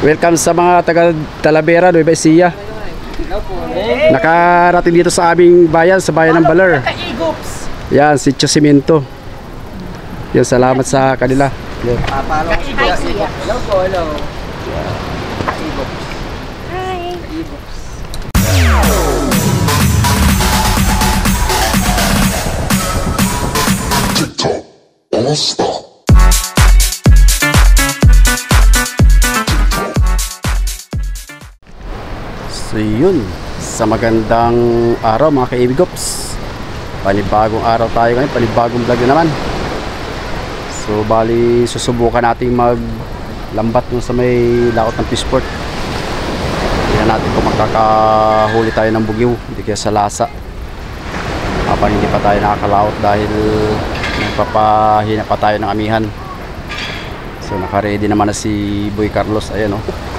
Welcome sa mga taga Talavera, Nueva Ecija. Nakarating dito sa aming bayan, sa bayan ng Baler. Yan, si Chosiminto. Yan, salamat sa kanila. Yan. Hello po, hello. Hi. TikTok, all stop. So yun, sa magandang araw mga ka-ibigops. Panibagong araw tayo ngayon, panibagong vlog na naman. So bali, susubukan natin maglambat dun sa may laot ng Fishport. Tingnan natin kung makakahuli tayo ng bugiw, hindi kaya sa lasa. Habang hindi pa tayo nakakalaot dahil nagpapahina pa tayo ng amihan. So naka-ready naman na si Boy Carlos, ayan o.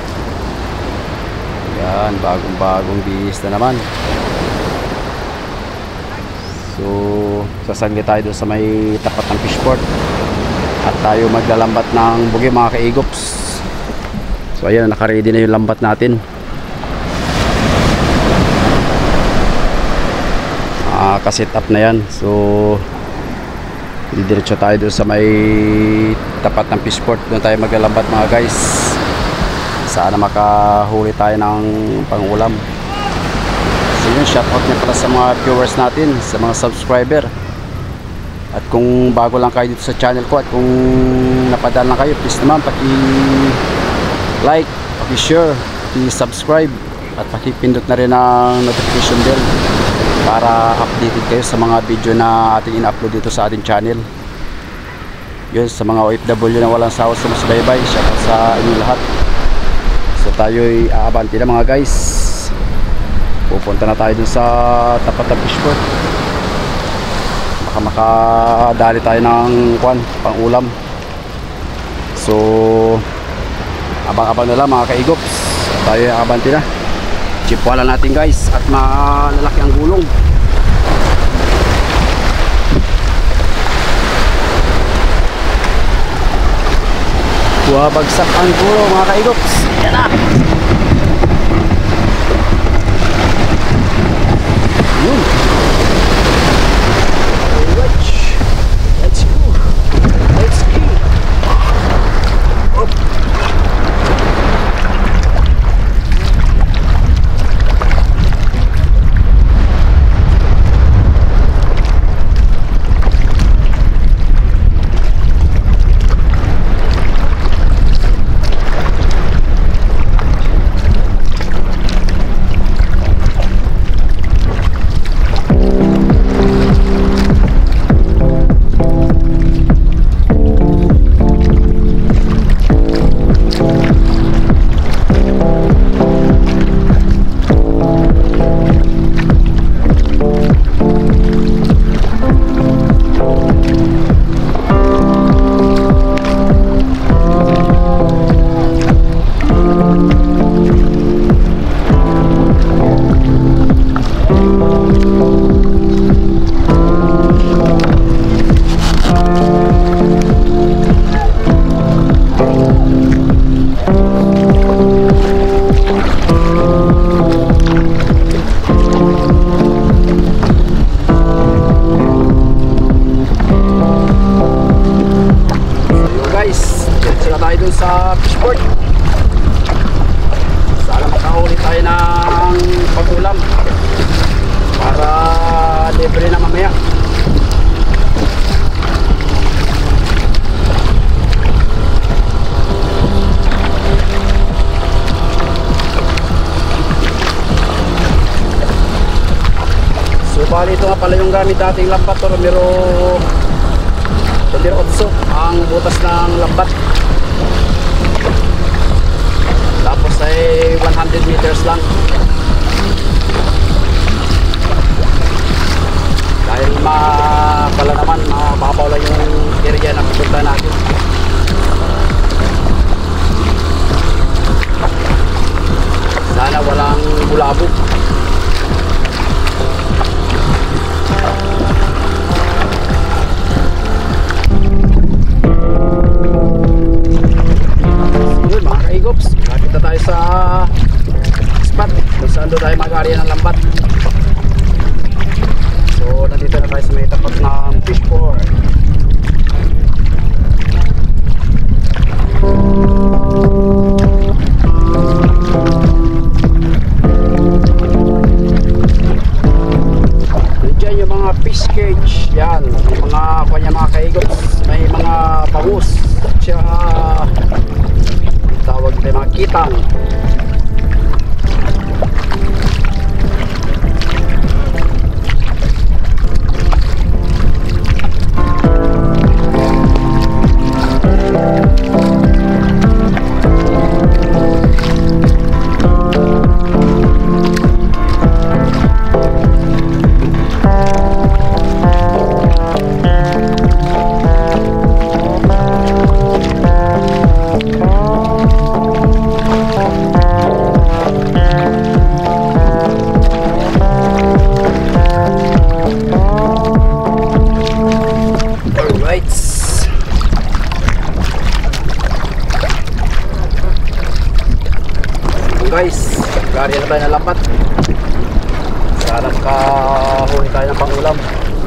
Yan, bagong bihis na naman. So sasagli tayo doon sa may tapat ng Fishport at tayo maglalambat ng bugi mga ka-igops. So ayan, naka-ready na yung lambat natin. Kaset up na yan. So didiretso tayo doon sa may tapat ng Fishport. Doon tayo maglalambat mga guys. Sana makahuli tayo ng pangulam. So yun, shoutout niya pala sa mga viewers natin, sa mga subscriber. At kung bago lang kayo dito sa channel ko, at kung napadaan lang kayo, please naman paki-like, paki-share, paki-subscribe, at paki-pindot na rin ang notification bell para updated kayo sa mga video na ating ina-upload dito sa ating channel. Yun, sa mga OFW na walang sawa sa musbaybay, shoutout sa inyo lahat. So tayo'y aabanti na mga guys. Pupunta na tayo dun sa tapat ng Fishport. Baka makadali tayo ng pang ulam. So abang-abang na lang mga ka-igops. Tayo'y aabanti na. Chipwala natin guys, at malalaki ang gulong. Bagsak ang gulong mga ka-igops. Yan na. Yun. Let's go. Let's go. Up. Sa Fishport, sana makahuli tayo ng pag-ulam para libre na mamaya. So bali ito nga pala yung gamit dating lambat, Romero 8 ang butas ng lambat. Tapos ay 100 meters lang. Dahil pala naman mababaw lang yung area na pupunta natin. Sana walang bulabog. tayo sa spot kung saan doon tayo mag-area ng lambat. So nandito na tayo sa may tapat ng fish port. Nandiyan yung mga fish cage. Yan, may mga kanya mga kaigots, may mga bangus, tsaka tawag tayo mga kitang. Guys, gari na tayo na lambat. Sana makahuli tayo ng pangulam.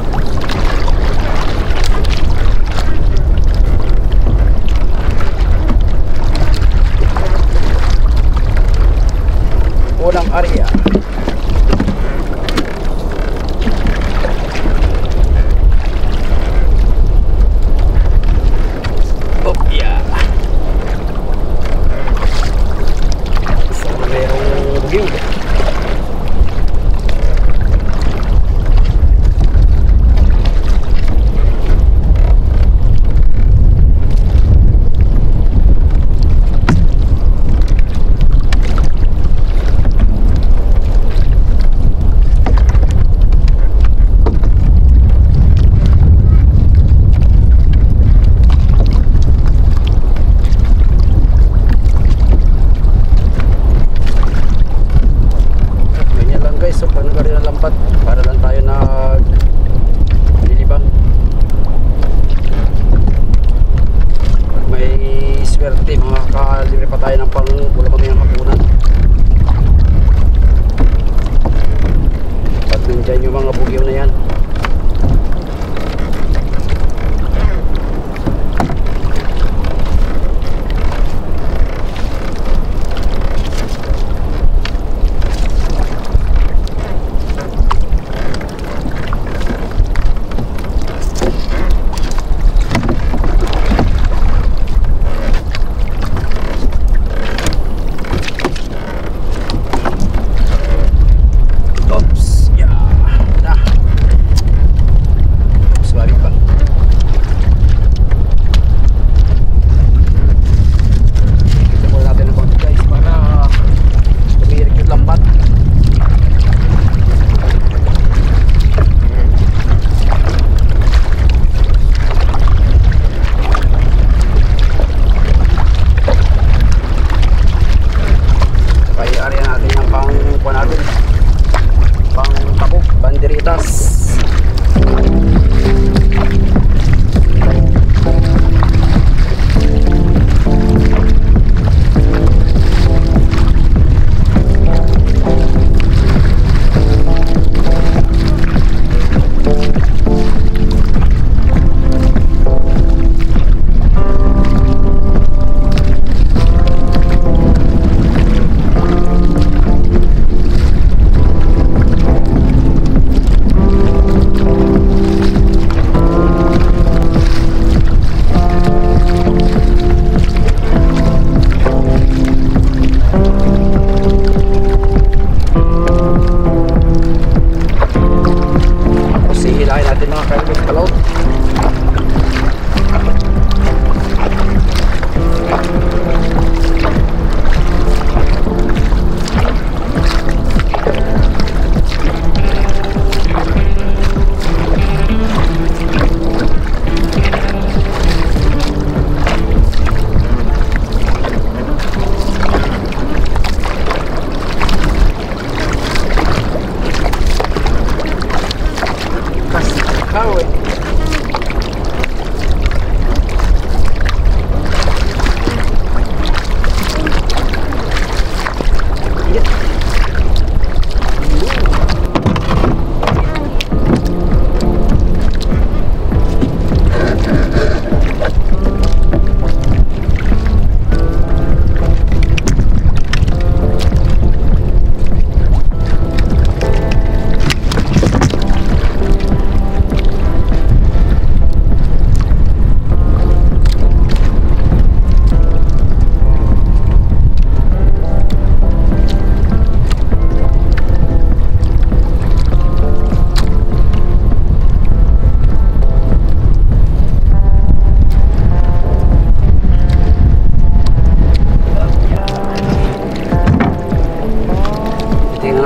Unang area. Oh yeah. View. So panagarin ng lambat para lang tayo naglilibang. Pag may swerte makakalibre pa tayo ng pang-ulam mamayang hapunan. Pag nandyan yung mga bugyaw na yan.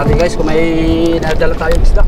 natin guys kung may nadala tayong isda.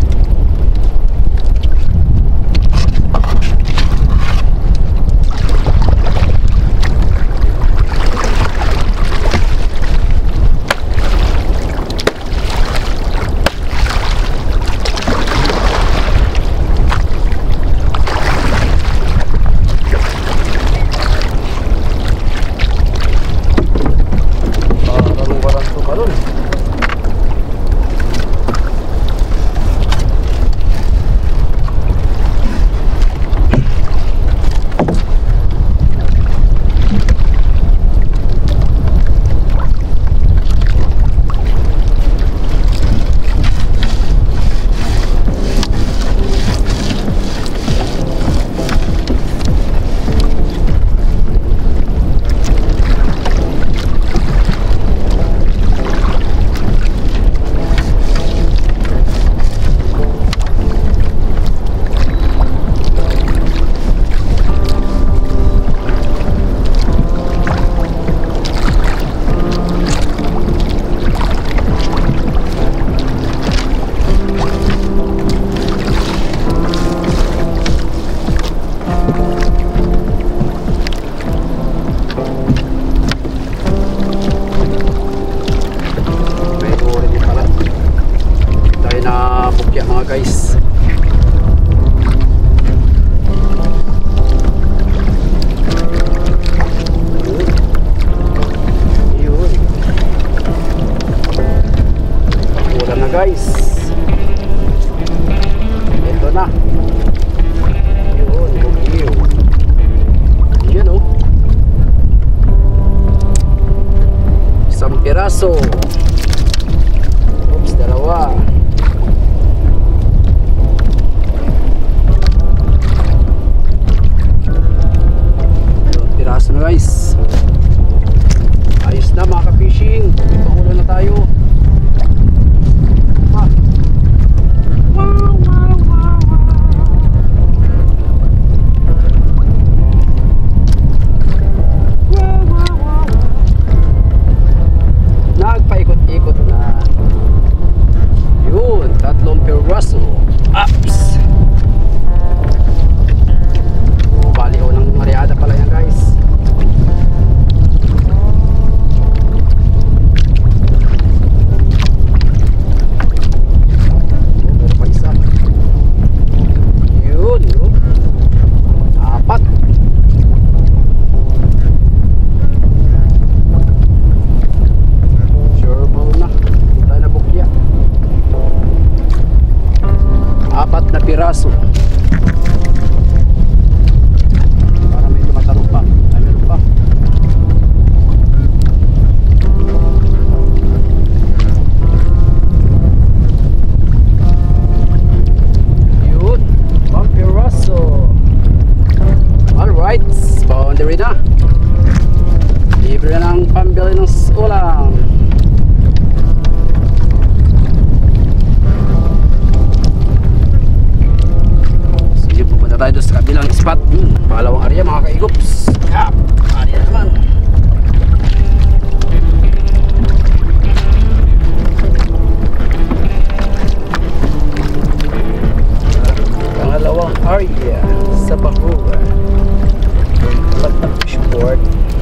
Guys, yun, ulan na guys, ito na, yun, bugyo, yun o, isang piraso, oops, dalawa. Piraso na guys. Ayos na mga ka-fishing. Paulan na tayo. Wow, wow, wow, wow. Wow, wow, wow. Nagpaikot-ikot na. Yun, tatlong piraso. Ups. Bali o ng mariada pala yan guys. Meron pa isa. Yun, yun. Apat. Sure ball na. Tayo na bukya. Apat na piraso. Boundary na. Libre na ng pambili ng ulam. So yun, pupunta tayo doon sa kabilang spot. Pangalawang area mga kaigops. Yup, area naman. Pangalawang area sa Bahura. Fishboard.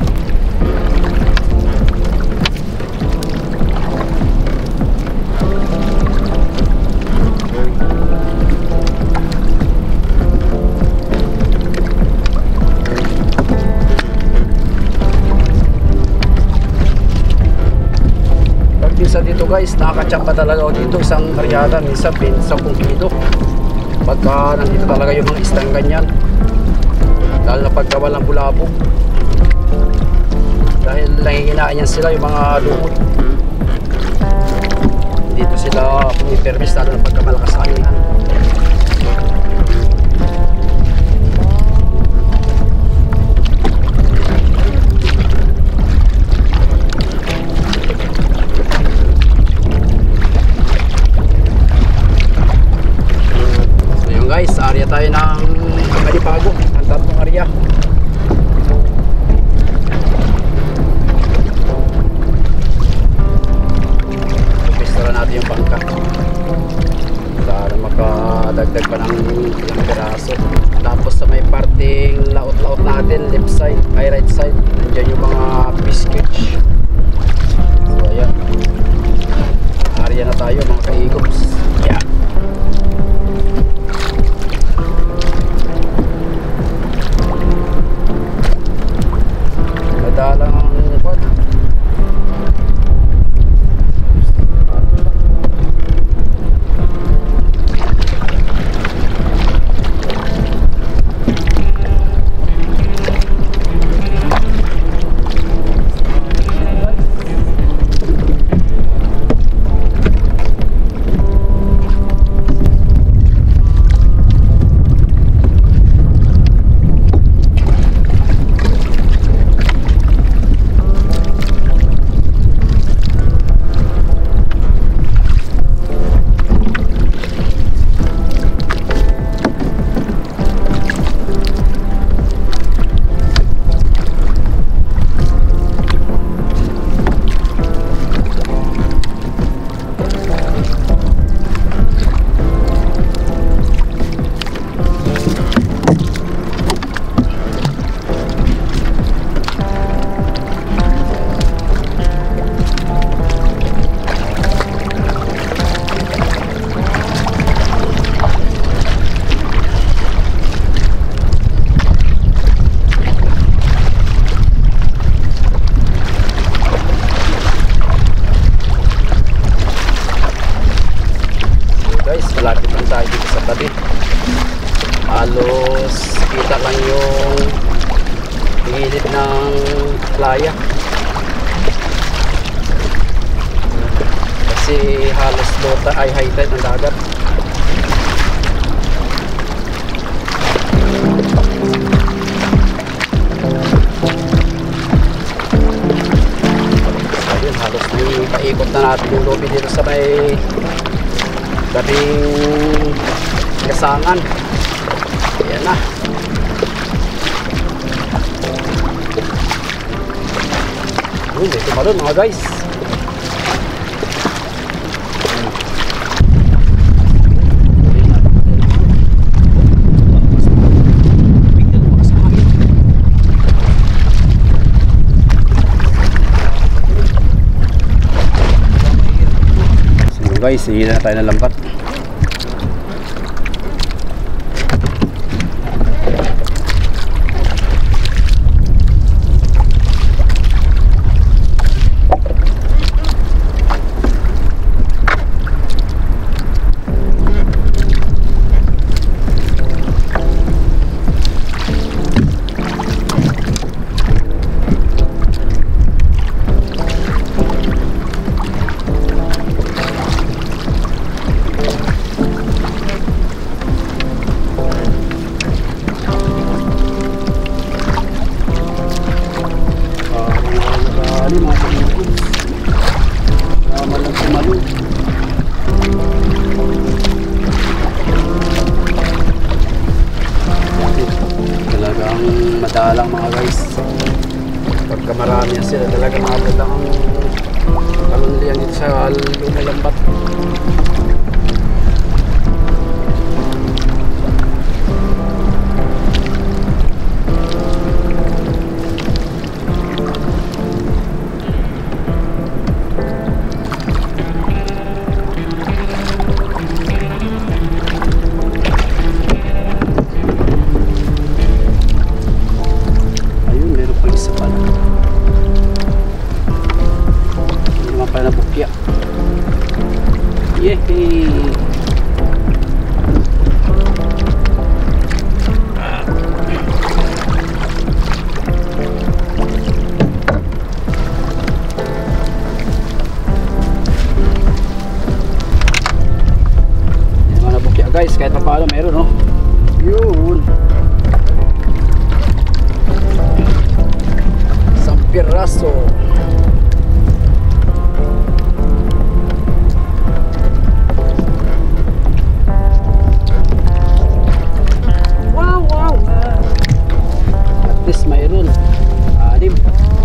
Pag isa dito guys, nakakachamba talaga ako dito. Isang karyada, minsan 10 kilo. Pagka nandito talaga yung mga islang ganyan, lalo na pagka walang bulabog, dahil nangihinaan yan sila yung mga lumot. Dito sila pumipermis lalo na pagka malakas ang hangin. So yun guys, area tayo ng Malibago, ang tatlong area. Pistara natin yung bangka. tayo dito sa tabi. Halos kita lang yung gilid ng playa. Kasi halos lota ay high tide ng dagat. Ayun, halos may paikot na natin yung lobby dito sa may daming kasangan. Ayan na. Ayun, may tumalon mga guys. Guys, ihin na tayo ng lambat. Madalang mga guys, pagka marami yan sila talaga maabot ang kalunlian dito sa lumalambat. Yehey! Yan mga nabukya guys, kahit pa paano meron, no? Yun! Isang piraso! Mayroon 6.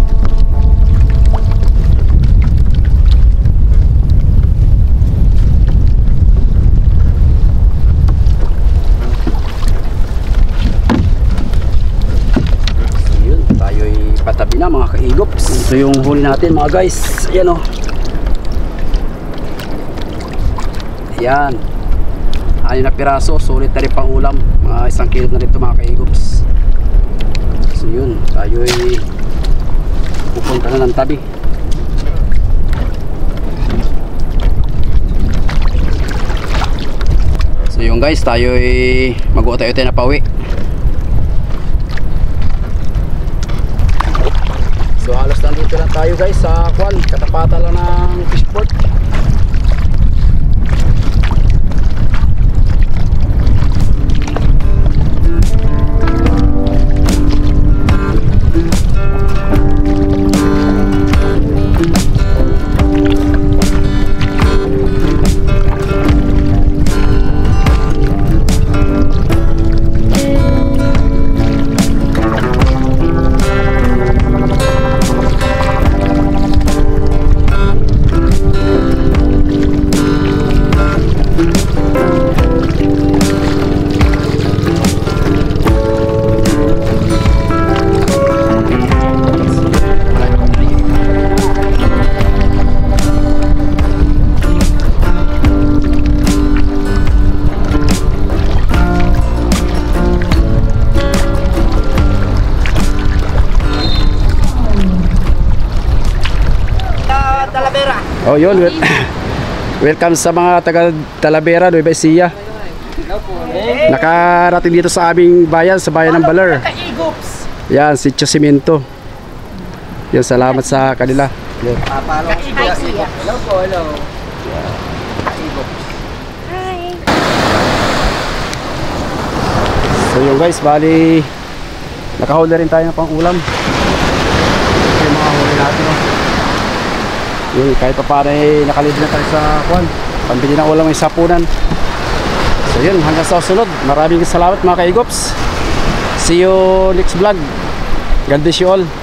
Yun, tayo'y patabi na mga kaigops. Ito yung huli natin mga guys. Ayan o. Ayan, 6 na piraso. Sulit na rin pang ulam. Mga 1 kilo na rin ito mga kaigops. So yun, tayo'y pupunta na ng tabi. So yun guys, tayo'y mag-uutay-utay na pauwi. So halos nandito lang tayo guys sa kwan, katapatan lang ng fishport. Oh, yun. Welcome sa mga taga Talavera, Nueva Ecija. Nakarating dito sa aming bayan, sa bayan ng Baler. Ka-Egops. Yan, si Chosimento. Yan, salamat sa kanila. Yan. Papalo ko si Hi, Ka-Egops. Kuya. Hello po, hello. Ka-Egops. Hi. So yun guys, bali nakahuli rin tayo ng pang ulam. Ito yung mga huli natin. No? Yun, kahit pa paano nakalibin na tayo sa kwan. Pambili ng ulam ay sapunan. So yun, hanggang sa susunod. Maraming salamat mga ka-Egops. See you next vlog. God bless you all.